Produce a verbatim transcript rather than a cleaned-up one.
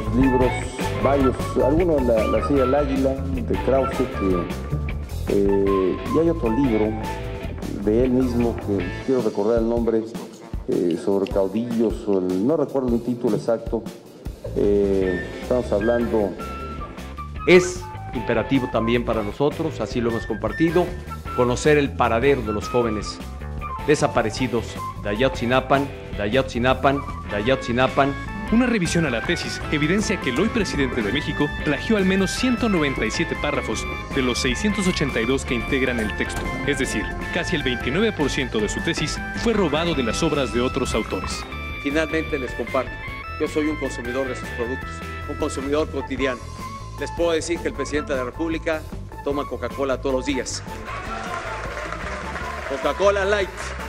los libros, varios, algunos la, la serie El Águila, de Krause, que, eh, y hay otro libro de él mismo, que quiero recordar el nombre, eh, sobre caudillos, o el, no recuerdo el título exacto, eh, estamos hablando... Es imperativo también para nosotros, así lo hemos compartido, conocer el paradero de los jóvenes desaparecidos de Ayotzinapan, de Ayotzinapan, de Ayotzinapan. Una revisión a la tesis evidencia que el hoy presidente de México plagió al menos ciento noventa y siete párrafos de los seiscientos ochenta y dos que integran el texto. Es decir, casi el veintinueve por ciento de su tesis fue robado de las obras de otros autores. Finalmente les comparto, yo soy un consumidor de sus productos, un consumidor cotidiano. Les puedo decir que el presidente de la República toma Coca-Cola todos los días. Coca-Cola Light.